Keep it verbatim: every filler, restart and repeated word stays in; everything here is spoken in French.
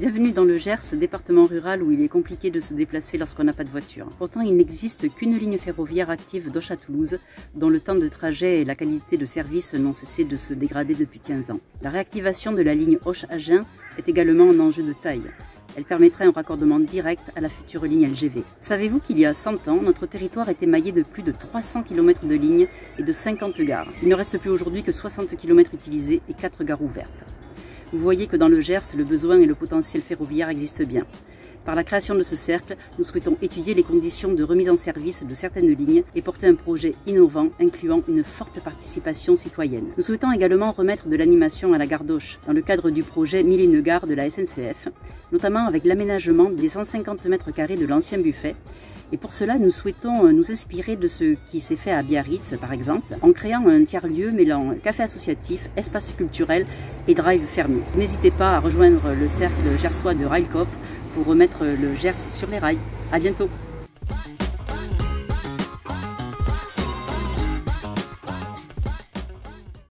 Bienvenue dans le Gers, département rural où il est compliqué de se déplacer lorsqu'on n'a pas de voiture. Pourtant, il n'existe qu'une ligne ferroviaire active d'Auch à Toulouse, dont le temps de trajet et la qualité de service n'ont cessé de se dégrader depuis quinze ans. La réactivation de la ligne Auch-Agen est également un enjeu de taille. Elle permettrait un raccordement direct à la future ligne L G V. Savez-vous qu'il y a cent ans, notre territoire était maillé de plus de trois cents kilomètres de lignes et de cinquante gares. Il ne reste plus aujourd'hui que soixante kilomètres utilisés et quatre gares ouvertes. Vous voyez que dans le Gers, le besoin et le potentiel ferroviaire existent bien. Par la création de ce cercle, nous souhaitons étudier les conditions de remise en service de certaines lignes et porter un projet innovant incluant une forte participation citoyenne. Nous souhaitons également remettre de l'animation à la gare d'Auch dans le cadre du projet Mille et une gares de la S N C F, notamment avec l'aménagement des cent cinquante mètres carrés de l'ancien buffet. Et pour cela, nous souhaitons nous inspirer de ce qui s'est fait à Biarritz, par exemple, en créant un tiers-lieu mêlant café associatif, espace culturel et drive fermé. N'hésitez pas à rejoindre le cercle gersois de Railcoop pour remettre le Gers sur les rails. À bientôt!